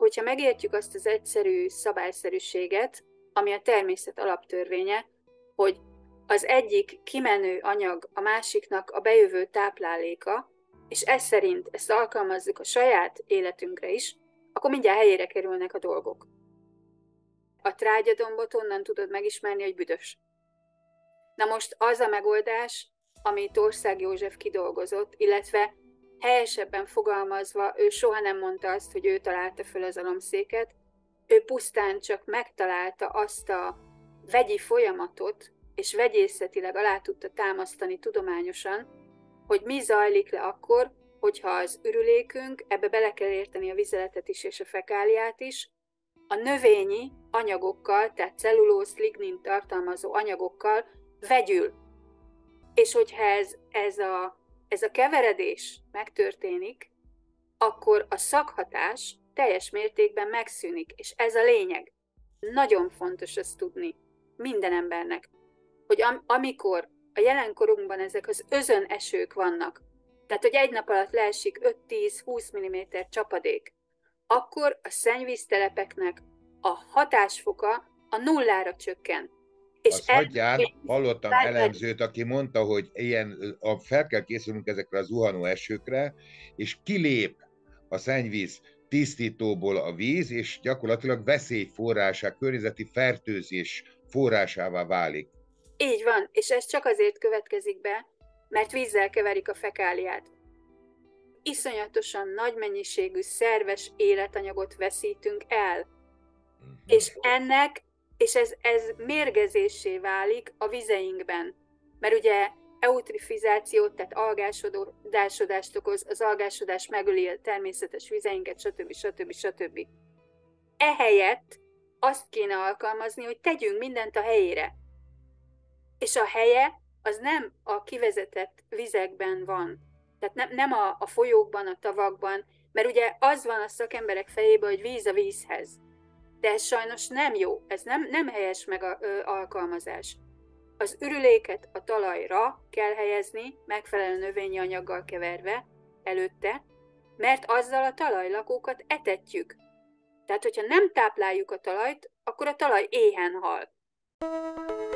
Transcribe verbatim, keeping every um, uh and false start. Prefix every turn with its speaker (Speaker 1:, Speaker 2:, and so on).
Speaker 1: hogyha megértjük azt az egyszerű szabályszerűséget, ami a természet alaptörvénye, hogy az egyik kimenő anyag a másiknak a bejövő tápláléka, és ez szerint ezt alkalmazzuk a saját életünkre is, akkor mindjárt helyére kerülnek a dolgok. A trágyadombot onnan tudod megismerni, hogy büdös. Na most az a megoldás, amit Ország József kidolgozott, illetve helyesebben fogalmazva, ő soha nem mondta azt, hogy ő találta föl az alomszéket, ő pusztán csak megtalálta azt a vegyi folyamatot, és vegyészetileg alá tudta támasztani tudományosan, hogy mi zajlik le akkor, hogyha az ürülékünk, ebbe bele kell érteni a vizeletet is és a fekáliát is, a növényi anyagokkal, tehát cellulóz, lignin tartalmazó anyagokkal vegyül. És hogyha ez, ez, a, ez a keveredés megtörténik, akkor a szakhatás teljes mértékben megszűnik, és ez a lényeg. Nagyon fontos ezt tudni minden embernek, hogy am, amikor a jelenkorunkban ezek az özönesők vannak, tehát hogy egy nap alatt leesik öt-tíz-húsz milliméter csapadék, akkor a szennyvíztelepeknek a hatásfoka a nullára csökken.
Speaker 2: És azt hagyján, hallottam elemzőt, aki mondta, hogy ilyen, a, fel kell készülnünk ezekre a zuhanó esőkre, és kilép a szennyvíz tisztítóból a víz, és gyakorlatilag veszélyforrásá, környezeti fertőzés forrásává válik.
Speaker 1: Így van, és ez csak azért következik be, mert vízzel keverik a fekáliát. Iszonyatosan nagy mennyiségű szerves életanyagot veszítünk el. Uh-huh. És ennek, és ez, ez mérgezéssé válik a vizeinkben. Mert ugye eutrifizációt, tehát algásodást okoz, az algásodás megöli a természetes vizeinket, stb. stb. stb. Ehelyett azt kéne alkalmazni, hogy tegyünk mindent a helyére. És a helye az nem a kivezetett vizekben van. Tehát nem, nem a, a folyókban, a tavakban, mert ugye az van a szakemberek fejében, hogy víz a vízhez. De ez sajnos nem jó, ez nem, nem helyes meg a, ö, alkalmazás. Az ürüléket a talajra kell helyezni, megfelelő növényi anyaggal keverve előtte, mert azzal a talajlakókat etetjük. Tehát, hogyha nem tápláljuk a talajt, akkor a talaj éhen hal.